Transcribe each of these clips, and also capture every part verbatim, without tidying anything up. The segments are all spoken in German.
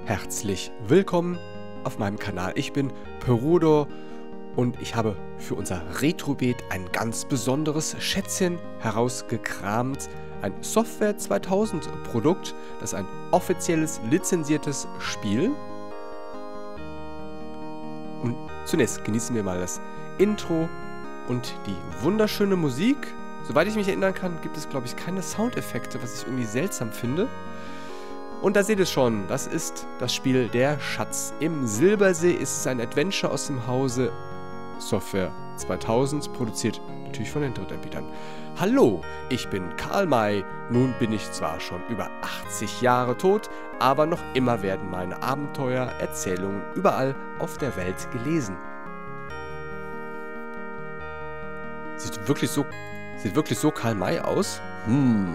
Herzlich willkommen auf meinem Kanal. Ich bin Perudo und ich habe für unser Retrobeat ein ganz besonderes Schätzchen herausgekramt. Ein Software zweitausend Produkt, das ist ein offizielles, lizenziertes Spiel. Und zunächst genießen wir mal das Intro und die wunderschöne Musik. Soweit ich mich erinnern kann, gibt es, glaube ich, keine Soundeffekte, was ich irgendwie seltsam finde. Und da seht ihr schon, das ist das Spiel Der Schatz im Silbersee. Es ist ein Adventure aus dem Hause Software zweitausend, produziert natürlich von den Drittanbietern. Hallo, ich bin Karl May. Nun bin ich zwar schon über achtzig Jahre tot, aber noch immer werden meine Abenteuer, Erzählungen überall auf der Welt gelesen. Sieht wirklich so, sieht wirklich so Karl May aus? Hm.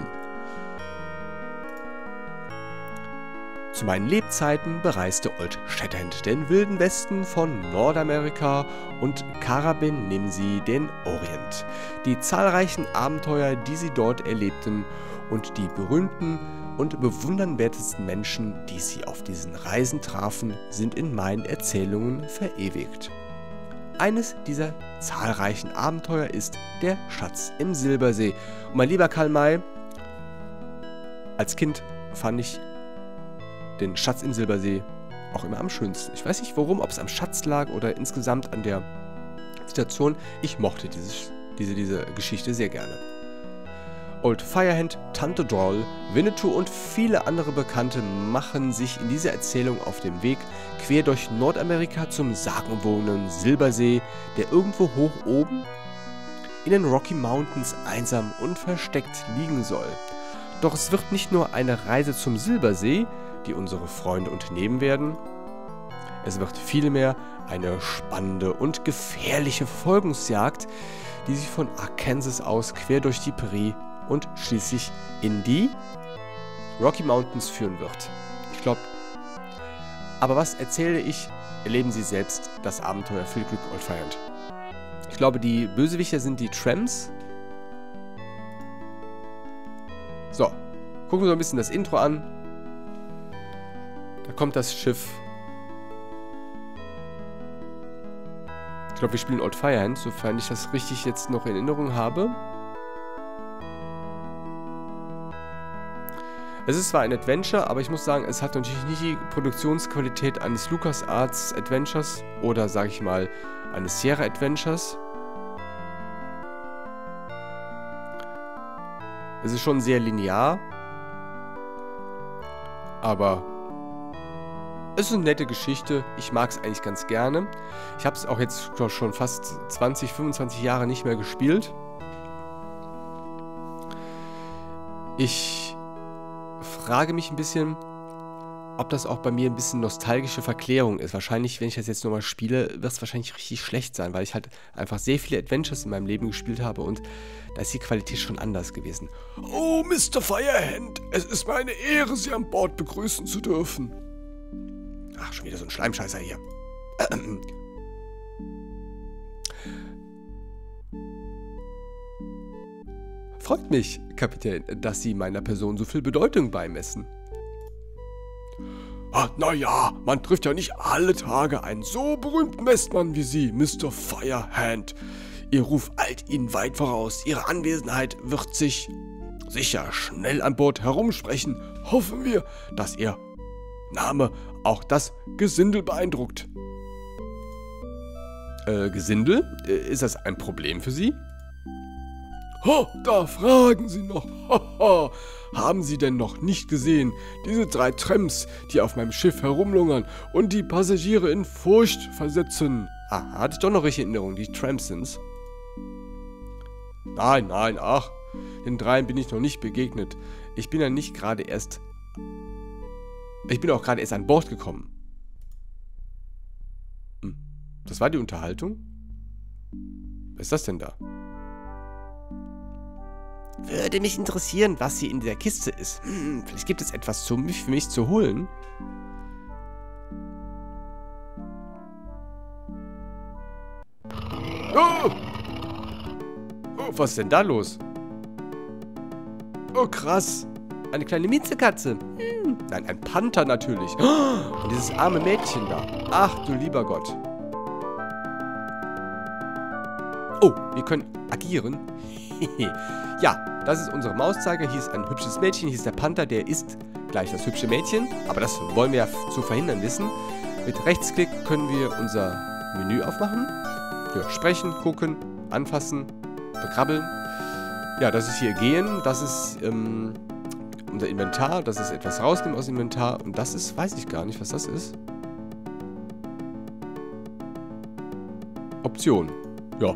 Zu meinen Lebzeiten bereiste Old Shatterhand den wilden Westen von Nordamerika und Karabin Nimsi den Orient. Die zahlreichen Abenteuer, die sie dort erlebten und die berühmten und bewundernswertesten Menschen, die sie auf diesen Reisen trafen, sind in meinen Erzählungen verewigt. Eines dieser zahlreichen Abenteuer ist Der Schatz im Silbersee. Und mein lieber Karl May, als Kind fand ich den Schatz im Silbersee auch immer am schönsten. Ich weiß nicht warum, ob es am Schatz lag oder insgesamt an der Situation. Ich mochte dieses, diese, diese Geschichte sehr gerne. Old Firehand, Tante Droll, Winnetou und viele andere Bekannte machen sich in dieser Erzählung auf dem Weg quer durch Nordamerika zum sagenumwobenen Silbersee, der irgendwo hoch oben in den Rocky Mountains einsam und versteckt liegen soll. Doch es wird nicht nur eine Reise zum Silbersee, die unsere Freunde unternehmen werden. Es wird vielmehr eine spannende und gefährliche Verfolgungsjagd, die sie von Arkansas aus quer durch die Prärie und schließlich in die Rocky Mountains führen wird. Ich glaube, aber was erzähle ich? Erleben Sie selbst das Abenteuer. Viel Glück, Old Firehand. Ich glaube, die Bösewichter sind die Tramps. So, gucken wir so ein bisschen das Intro an. Da kommt das Schiff. Ich glaube, wir spielen Old Firehand, sofern ich das richtig jetzt noch in Erinnerung habe. Es ist zwar ein Adventure, aber ich muss sagen, es hat natürlich nicht die Produktionsqualität eines LucasArts Adventures oder, sage ich mal, eines Sierra Adventures. Es ist schon sehr linear, aber es ist eine nette Geschichte. Ich mag es eigentlich ganz gerne. Ich habe es auch jetzt schon fast zwanzig, fünfundzwanzig Jahre nicht mehr gespielt. Ich frage mich ein bisschen, ob das auch bei mir ein bisschen nostalgische Verklärung ist. Wahrscheinlich, wenn ich das jetzt nochmal spiele, wird es wahrscheinlich richtig schlecht sein, weil ich halt einfach sehr viele Adventures in meinem Leben gespielt habe und da ist die Qualität schon anders gewesen. Oh, Mister Firehand, es ist mir eine Ehre, Sie an Bord begrüßen zu dürfen. Ach, schon wieder so ein Schleimscheißer hier. Ähm. Freut mich, Kapitän, dass Sie meiner Person so viel Bedeutung beimessen. Ah, naja, man trifft ja nicht alle Tage einen so berühmten Westmann wie Sie, Mister Firehand. Ihr Ruf eilt Ihnen weit voraus. Ihre Anwesenheit wird sich sicher schnell an Bord herumsprechen. Hoffen wir, dass Ihr Name auch das Gesindel beeindruckt. Äh, Gesindel? Ist das ein Problem für Sie? Oh, da fragen Sie noch. Haha. Haben Sie denn noch nicht gesehen, diese drei Tramps, die auf meinem Schiff herumlungern und die Passagiere in Furcht versetzen? Ah, hatte ich doch noch richtig Erinnerung, die Tramps sind's. Nein, nein, ach, den dreien bin ich noch nicht begegnet. Ich bin ja nicht gerade erst... Ich bin auch gerade erst an Bord gekommen. Hm, das war die Unterhaltung? Was ist das denn da? Würde mich interessieren, was hier in dieser Kiste ist. Hm, vielleicht gibt es etwas für mich, für mich zu holen. Oh! Oh, was ist denn da los? Oh, krass. Eine kleine Miezekatze. Hm. Nein, ein Panther natürlich. Und dieses arme Mädchen da. Ach, du lieber Gott. Oh, wir können agieren. Ja, das ist unsere Mauszeiger. Hier ist ein hübsches Mädchen. Hier ist der Panther. Der ist gleich das hübsche Mädchen. Aber das wollen wir ja zu verhindern wissen. Mit Rechtsklick können wir unser Menü aufmachen. Ja, sprechen, gucken, anfassen, bekrabbeln. Ja, das ist hier gehen. Das ist ähm, unser Inventar. Das ist etwas rausnehmen aus dem Inventar. Und das ist, weiß ich gar nicht, was das ist. Option. Ja.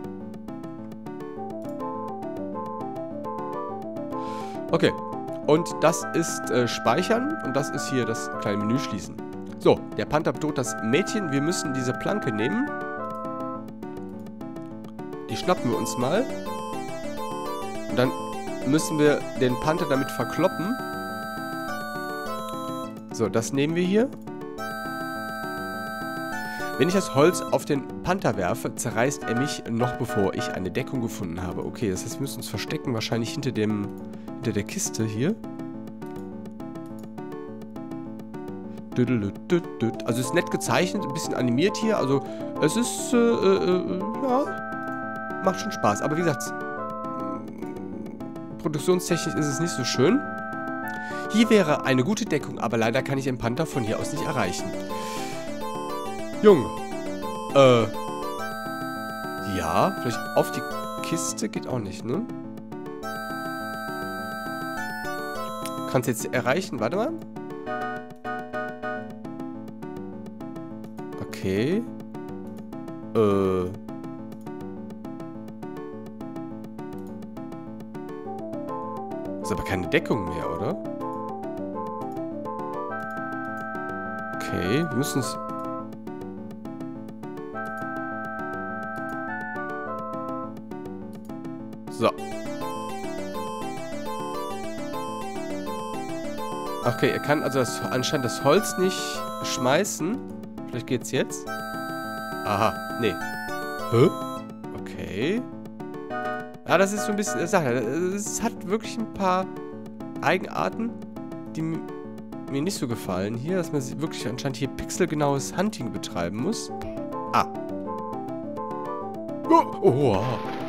Okay. Und das ist äh, Speichern. Und das ist hier das kleine Menü schließen. So, der Panther bedroht das Mädchen. Wir müssen diese Planke nehmen. Die schnappen wir uns mal. Und dann müssen wir den Panther damit verkloppen. So, das nehmen wir hier. Wenn ich das Holz auf den Panther werfe, zerreißt er mich noch bevor ich eine Deckung gefunden habe. Okay, das heißt, wir müssen uns verstecken, wahrscheinlich hinter dem, hinter der Kiste hier. Also es ist nett gezeichnet, ein bisschen animiert hier. Also es ist, äh, äh, ja, macht schon Spaß. Aber wie gesagt, produktionstechnisch ist es nicht so schön. Hier wäre eine gute Deckung, aber leider kann ich den Panther von hier aus nicht erreichen. Junge. Äh. Ja, vielleicht auf die Kiste geht auch nicht, ne? Kannst jetzt erreichen, warte mal. Okay. Äh. Ist aber keine Deckung mehr, oder? Okay, wir müssen es... So. Okay, er kann also das, anscheinend das Holz nicht schmeißen. Vielleicht geht's jetzt. Aha, nee. Hä? Okay. Ja, das ist so ein bisschen eine Sache. Es hat wirklich ein paar Eigenarten, die mir nicht so gefallen. Hier, dass man wirklich anscheinend hier pixelgenaues Hunting betreiben muss. Ah. Oh, oh.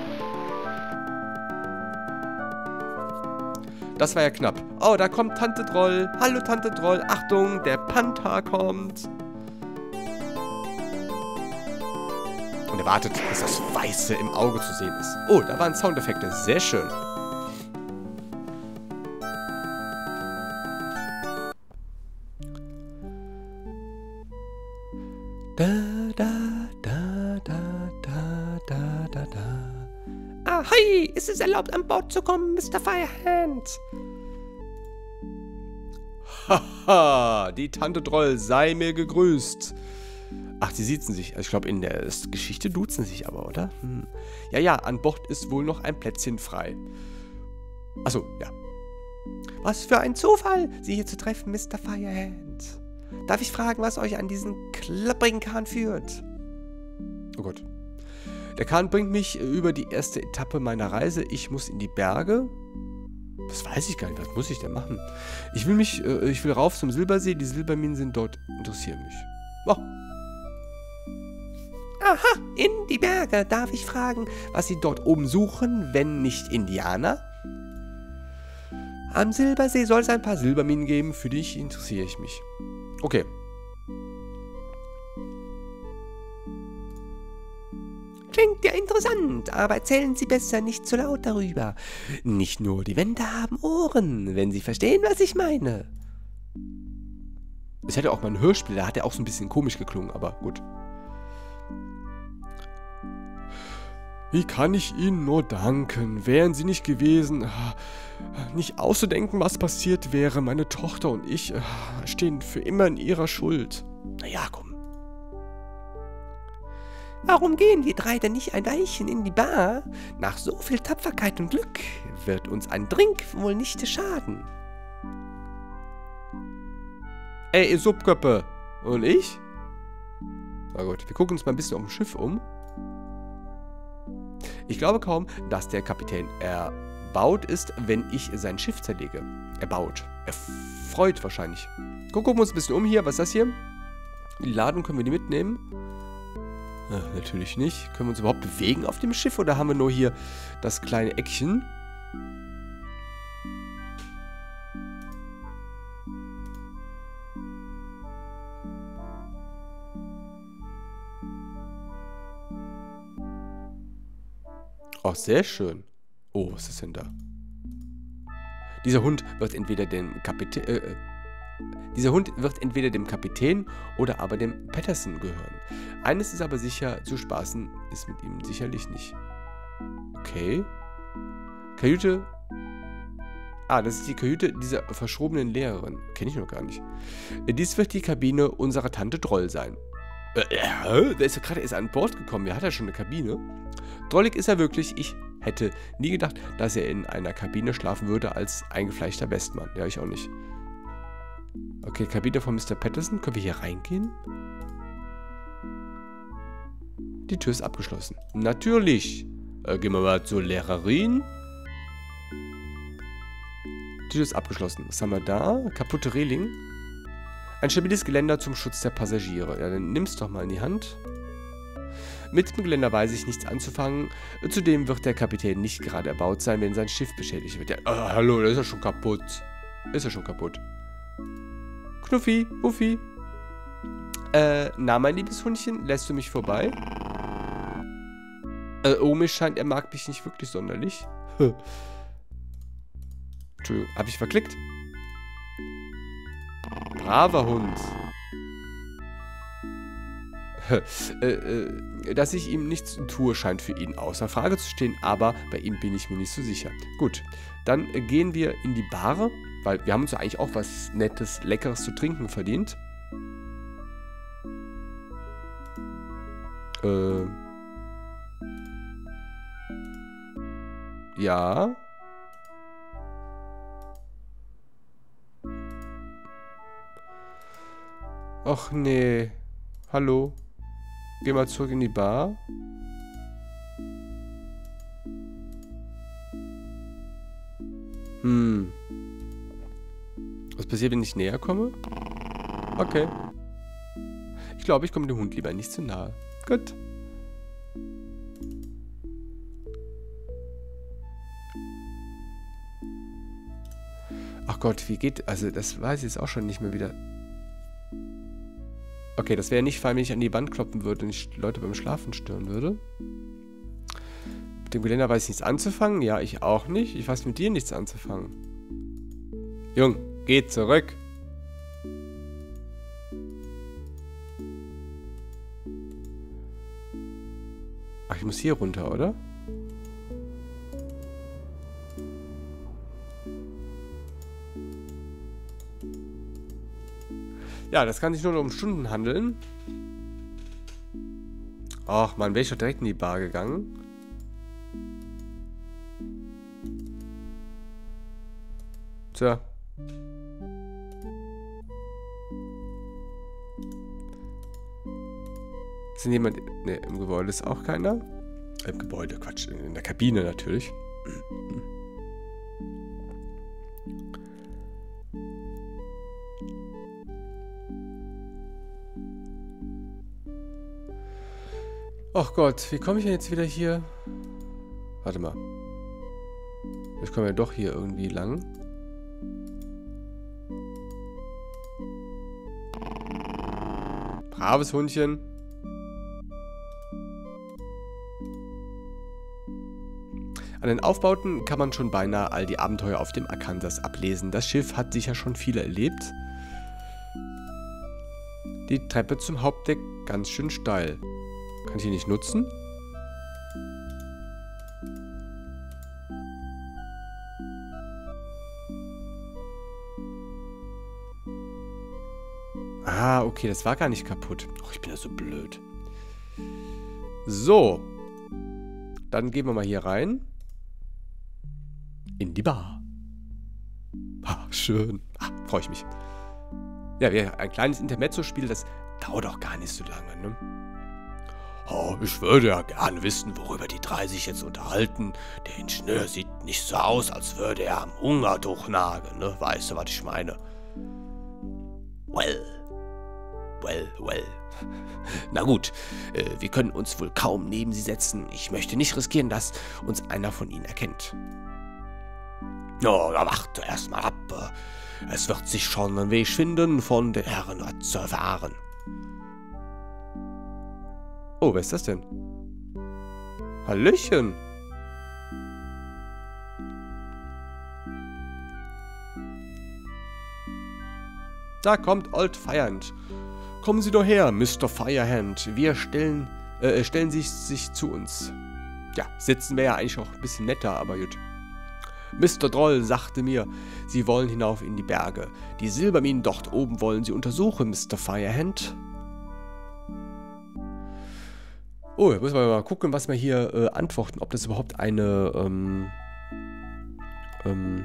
Das war ja knapp. Oh, da kommt Tante Droll. Hallo, Tante Droll. Achtung, der Panther kommt. Und er wartet, bis das Weiße im Auge zu sehen ist. Oh, da waren Soundeffekte. Sehr schön. Da, da, da, da, da, da, da, da. Ah, hi! Ist es erlaubt, an Bord zu kommen, Mister Firehand? Haha, die Tante Droll sei mir gegrüßt. Ach, die siezen sich. Also ich glaube, in der Geschichte duzen sich aber, oder? Hm. Ja, ja, an Bord ist wohl noch ein Plätzchen frei. Achso, ja. Was für ein Zufall, Sie hier zu treffen, Mister Firehand. Darf ich fragen, was euch an diesen klapprigen Kahn führt? Oh Gott. Der Kahn bringt mich über die erste Etappe meiner Reise. Ich muss in die Berge. Das weiß ich gar nicht. Was muss ich denn machen? Ich will mich, äh, ich will rauf zum Silbersee. Die Silberminen sind dort. Interessieren mich. Oh. Aha, in die Berge. Darf ich fragen, was Sie dort oben suchen, wenn nicht Indianer? Am Silbersee soll es ein paar Silberminen geben. Für dich interessiere ich mich. Okay. Klingt ja interessant, aber erzählen Sie besser nicht zu laut darüber. Nicht nur die Wände haben Ohren, wenn Sie verstehen, was ich meine. Es hätte auch mal ein Hörspiel, da hat er auch so ein bisschen komisch geklungen, aber gut. Wie kann ich Ihnen nur danken? Wären Sie nicht gewesen, nicht auszudenken, was passiert wäre. Meine Tochter und ich stehen für immer in Ihrer Schuld. Naja, komm. Warum gehen wir drei denn nicht ein Weilchen in die Bar? Nach so viel Tapferkeit und Glück wird uns ein Drink wohl nicht schaden. Ey, ihr Subköppe. Und ich? Na gut, wir gucken uns mal ein bisschen auf dem Schiff um. Ich glaube kaum, dass der Kapitän erbaut ist, wenn ich sein Schiff zerlege. Erbaut. freut wahrscheinlich. Guck, gucken wir uns ein bisschen um hier. Was ist das hier? Die Ladung, können wir die mitnehmen? Ach, natürlich nicht. Können wir uns überhaupt bewegen auf dem Schiff? Oder haben wir nur hier das kleine Eckchen? Oh, sehr schön. Oh, was ist denn da? Dieser Hund wird entweder dem Kapitän... Äh, dieser Hund wird entweder dem Kapitän oder aber dem Patterson gehören. Eines ist aber sicher, zu spaßen ist mit ihm sicherlich nicht. Okay. Kajüte... Ah, das ist die Kajüte dieser verschrobenen Lehrerin. Kenne ich noch gar nicht. Dies wird die Kabine unserer Tante Droll sein. Äh, äh, der ist ja gerade erst an Bord gekommen. Wer hat ja schon eine Kabine? Drollig ist er wirklich. Ich hätte nie gedacht, dass er in einer Kabine schlafen würde als eingefleischter Westmann. Ja, ich auch nicht. Okay, Kabine von Mister Patterson. Können wir hier reingehen? Die Tür ist abgeschlossen. Natürlich. Äh, gehen wir mal zur Lehrerin. Die Tür ist abgeschlossen. Was haben wir da? Kaputte Reling. Ein stabiles Geländer zum Schutz der Passagiere. Ja, dann nimm's doch mal in die Hand. Mit dem Geländer weiß ich nichts anzufangen. Zudem wird der Kapitän nicht gerade erbaut sein, wenn sein Schiff beschädigt wird. Ja, oh, hallo, das ist ja schon kaputt. Ist ja schon kaputt. Knuffi, Buffi. Äh, na, mein liebes Hundchen, lässt du mich vorbei? Äh, oh, mir scheint, er mag mich nicht wirklich sonderlich. Entschuldigung, habe ich verklickt? Braver Hund. äh, äh, dass ich ihm nichts tue, scheint für ihn außer Frage zu stehen, aber bei ihm bin ich mir nicht so sicher. Gut, dann äh, gehen wir in die Bar, weil wir haben uns ja eigentlich auch was Nettes, Leckeres zu trinken verdient. Äh. Ja. Och nee. Hallo. Geh mal zurück in die Bar. Hm. Was passiert, wenn ich näher komme? Okay. Ich glaube, ich komme dem Hund lieber nicht zu nahe. Gut. Ach Gott, wie geht... Also, das weiß ich jetzt auch schon nicht mehr wieder... Okay, das wäre nicht fein, wenn ich an die Wand kloppen würde und ich Leute beim Schlafen stören würde. Mit dem Geländer weiß ich nichts anzufangen. Ja, ich auch nicht. Ich weiß mit dir nichts anzufangen. Jung, geh zurück. Ach, ich muss hier runter, oder? Ja, das kann sich nur noch um Stunden handeln. Ach man, wäre ich doch direkt in die Bar gegangen. Tja. Ist denn jemand... Ne, im Gebäude ist auch keiner. Im Gebäude, Quatsch, in der Kabine natürlich. Ach Gott, wie komme ich denn jetzt wieder hier? Warte mal. Ich komme ja doch hier irgendwie lang. Braves Hundchen. An den Aufbauten kann man schon beinahe all die Abenteuer auf dem Arkansas ablesen. Das Schiff hat sicher schon viele erlebt. Die Treppe zum Hauptdeck ganz schön steil. Kann ich die nicht nutzen? Ah, okay, das war gar nicht kaputt. Oh, ich bin ja so blöd. So. Dann gehen wir mal hier rein. In die Bar. Ah, schön. Ah, freue ich mich. Ja, wir ein kleines Intermezzo-Spiel, das dauert auch gar nicht so lange, ne? Oh, ich würde ja gerne wissen, worüber die drei sich jetzt unterhalten. Der Ingenieur sieht nicht so aus, als würde er am Hungertuch nagen, ne? Weißt du, was ich meine? Well, well, well. Na gut, äh, wir können uns wohl kaum neben sie setzen. Ich möchte nicht riskieren, dass uns einer von ihnen erkennt. Ja, da warte erst mal ab. Es wird sich schon ein Weg finden, von den Herren was zu erfahren. Oh, wer ist das denn? Hallöchen. Da kommt Old Firehand. Kommen Sie doch her, Mister Firehand. Wir stellen, äh, stellen Sie sich zu uns. Ja, sitzen wir ja eigentlich auch ein bisschen netter, aber gut. Mister Droll sagte mir, Sie wollen hinauf in die Berge. Die Silberminen dort oben wollen Sie untersuchen, Mister Firehand. Oh, jetzt müssen wir mal gucken, was wir hier äh, antworten. Ob das überhaupt eine, ähm, ähm,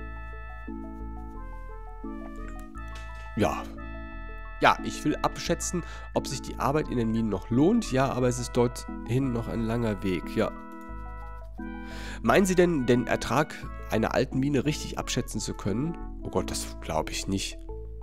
ja, ja, ich will abschätzen, ob sich die Arbeit in den Minen noch lohnt. Ja, aber es ist dorthin noch ein langer Weg, ja. Meinen Sie denn, den Ertrag einer alten Mine richtig abschätzen zu können? Oh Gott, das glaube ich nicht.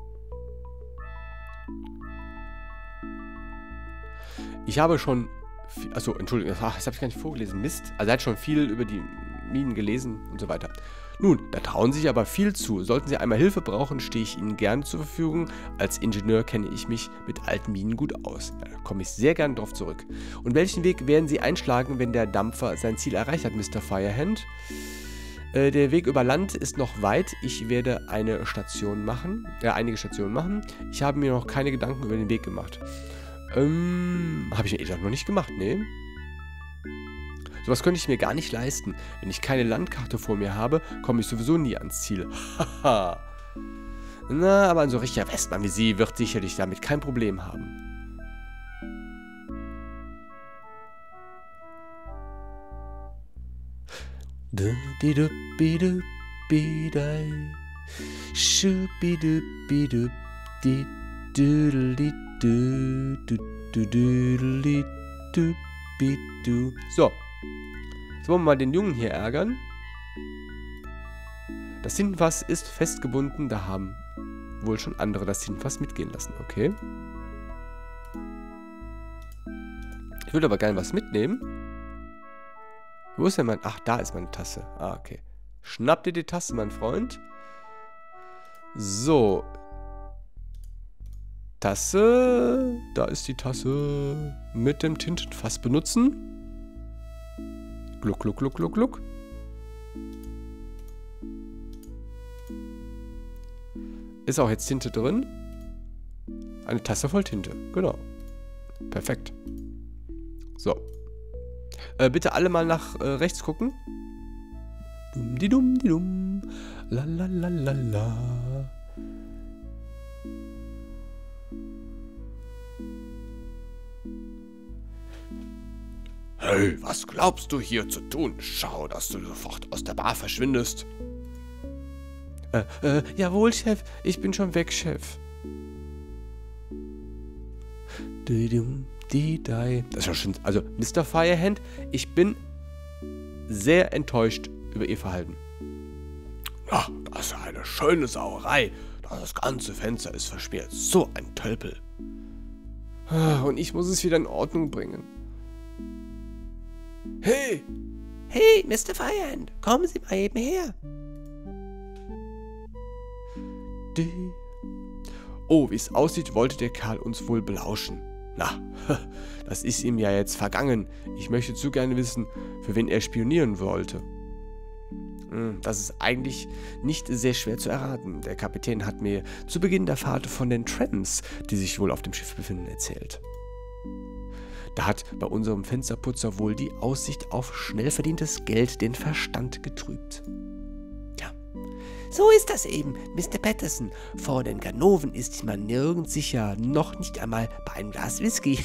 Ich habe schon, viel, also Entschuldigung, das habe ich gar nicht vorgelesen, Mist. Also er hat schon viel über die Minen gelesen und so weiter. Nun, da trauen Sie sich aber viel zu. Sollten Sie einmal Hilfe brauchen, stehe ich Ihnen gerne zur Verfügung. Als Ingenieur kenne ich mich mit alten Minen gut aus. Da komme ich sehr gerne drauf zurück. Und welchen Weg werden Sie einschlagen, wenn der Dampfer sein Ziel erreicht hat, Mister Firehand? Äh, der Weg über Land ist noch weit. Ich werde eine Station machen, äh, einige Stationen machen. Ich habe mir noch keine Gedanken über den Weg gemacht. Ähm, habe ich mir eh noch nicht gemacht, nee. Sowas könnte ich mir gar nicht leisten. Wenn ich keine Landkarte vor mir habe, komme ich sowieso nie ans Ziel. Haha. Na, aber ein so richtiger Westmann wie Sie wird sicherlich damit kein Problem haben. So. Jetzt wollen wir mal den Jungen hier ärgern. Das Tintenfass ist festgebunden. Da haben wohl schon andere das Tintenfass mitgehen lassen. Okay. Ich würde aber gerne was mitnehmen. Wo ist denn mein... Ach, da ist meine Tasse. Ah, okay. Schnapp dir die Tasse, mein Freund. So. Tasse. Da ist die Tasse. Mit dem Tintenfass benutzen. Gluck, gluck, gluck, gluck, gluck. Ist auch jetzt Tinte drin. Eine Tasse voll Tinte. Genau. Perfekt. So. Äh, bitte alle mal nach äh, rechts gucken. Dum, di dum, di dum. La, la, la, la, la. Hey, was glaubst du hier zu tun? Schau, dass du sofort aus der Bar verschwindest. Äh, äh, jawohl, Chef. Ich bin schon weg, Chef. Das ist ja schon... Also, Mister Firehand, ich bin sehr enttäuscht über Ihr Verhalten. Ja, das ist eine schöne Sauerei. Das ganze Fenster ist verschmiert. So ein Tölpel. Und ich muss es wieder in Ordnung bringen. Hey! Hey, Mister Firehand, kommen Sie mal eben her. Oh, wie es aussieht, wollte der Kerl uns wohl belauschen. Na, das ist ihm ja jetzt vergangen. Ich möchte zu gerne wissen, für wen er spionieren wollte. Das ist eigentlich nicht sehr schwer zu erraten. Der Kapitän hat mir zu Beginn der Fahrt von den Trams, die sich wohl auf dem Schiff befinden, erzählt. Da hat bei unserem Fensterputzer wohl die Aussicht auf schnell verdientes Geld den Verstand getrübt. Ja, so ist das eben, Mister Patterson. Vor den Ganoven ist man nirgends sicher, noch nicht einmal bei einem Glas Whisky.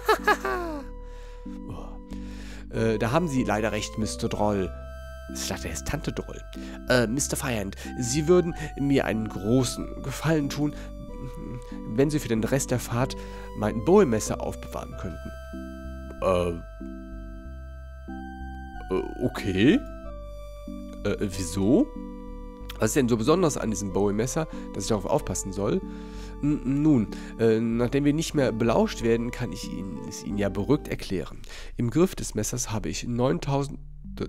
oh. äh, da haben Sie leider recht, Mister Droll. Ich dachte, er ist Tante Droll. Äh, Mister Firehand, Sie würden mir einen großen Gefallen tun, wenn Sie für den Rest der Fahrt mein Bowie-Messer aufbewahren könnten. Äh. äh okay. Äh, wieso? Was ist denn so besonders an diesem Bowie-Messer, dass ich darauf aufpassen soll? N nun, äh, nachdem wir nicht mehr belauscht werden, kann ich Ihnen, es Ihnen ja beruhigt erklären. Im Griff des Messers habe ich neuntausend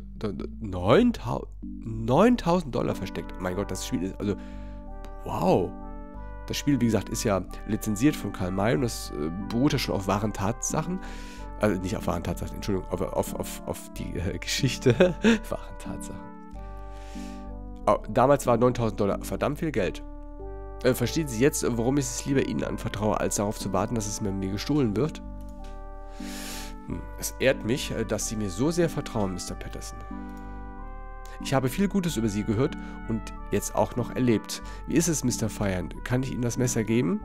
Dollar versteckt. Mein Gott, das Spiel ist, also, wow. Das Spiel, wie gesagt, ist ja lizenziert von Karl May und das äh, beruht ja schon auf wahren Tatsachen. Also nicht auf wahren Tatsachen, Entschuldigung, auf, auf, auf, auf die äh, Geschichte. Wahren Tatsachen. Aber damals war neuntausend Dollar verdammt viel Geld. Äh, verstehen Sie jetzt, warum ich es lieber Ihnen anvertraue, als darauf zu warten, dass es mir, mir gestohlen wird? Hm, es ehrt mich, dass Sie mir so sehr vertrauen, Mister Patterson. Ich habe viel Gutes über Sie gehört und jetzt auch noch erlebt. Wie ist es, Mister Firehand? Kann ich Ihnen das Messer geben?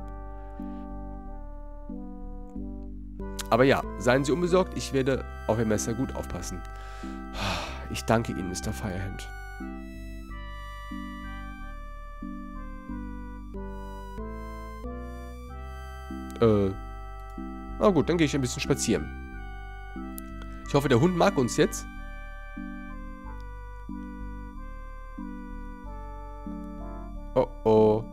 Aber ja, seien Sie unbesorgt, ich werde auf Ihr Messer gut aufpassen. Ich danke Ihnen, Mister Firehand. Äh, na gut, dann gehe ich ein bisschen spazieren. Ich hoffe, der Hund mag uns jetzt. Oh oh.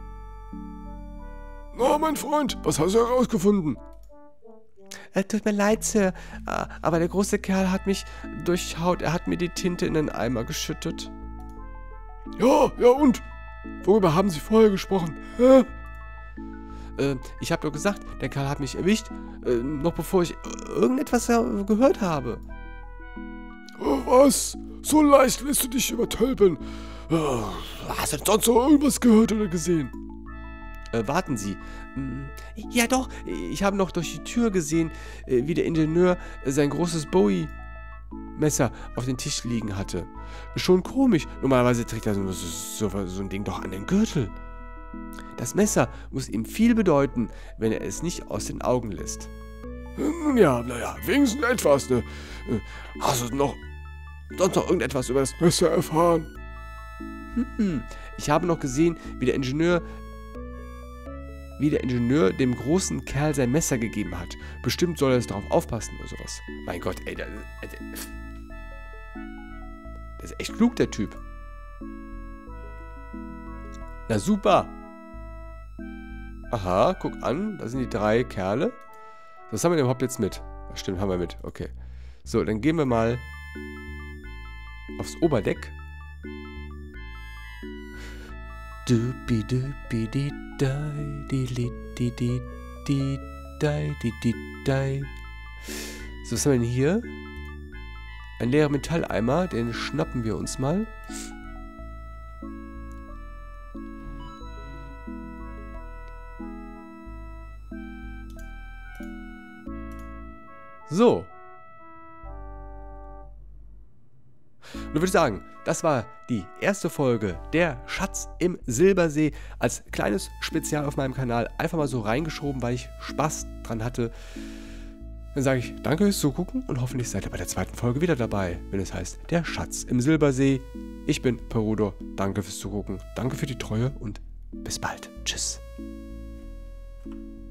Na, mein Freund, was hast du herausgefunden? Äh, tut mir leid, Sir, aber der große Kerl hat mich durchschaut. Er hat mir die Tinte in den Eimer geschüttet. Ja, ja und? Worüber haben Sie vorher gesprochen? Hä? Äh, ich habe doch gesagt, der Kerl hat mich erwischt, äh, noch bevor ich irgendetwas gehört habe. Oh, was? So leicht lässt du dich übertölpeln. Oh, hast du denn sonst noch irgendwas gehört oder gesehen? Äh, warten Sie. Hm, ja doch, ich habe noch durch die Tür gesehen, äh, wie der Ingenieur äh, sein großes Bowie-Messer auf den Tisch liegen hatte. Schon komisch, normalerweise trägt er so, so, so ein Ding doch an den Gürtel. Das Messer muss ihm viel bedeuten, wenn er es nicht aus den Augen lässt. Nun ja, naja, wenigstens etwas, ne? Hast du noch sonst noch irgendetwas über das Messer erfahren? Hm, ich habe noch gesehen, wie der Ingenieur wie der Ingenieur dem großen Kerl sein Messer gegeben hat. Bestimmt soll er es darauf aufpassen oder sowas. Mein Gott, ey, der, der, der ist echt klug, der Typ. Na super. Aha, guck an, da sind die drei Kerle. Was haben wir denn überhaupt jetzt mit? Ach, stimmt, haben wir mit. Okay. So, dann gehen wir mal aufs Oberdeck. Dupi dupi di dai di li di di di dai di di dai. So, was haben wir denn hier? Ein leerer Metalleimer, den schnappen wir uns mal. So. Und würde ich sagen, das war die erste Folge Der Schatz im Silbersee als kleines Spezial auf meinem Kanal. Einfach mal so reingeschoben, weil ich Spaß dran hatte. Dann sage ich danke fürs Zugucken und hoffentlich seid ihr bei der zweiten Folge wieder dabei, wenn es heißt Der Schatz im Silbersee. Ich bin Perudo, danke fürs Zugucken, danke für die Treue und bis bald. Tschüss.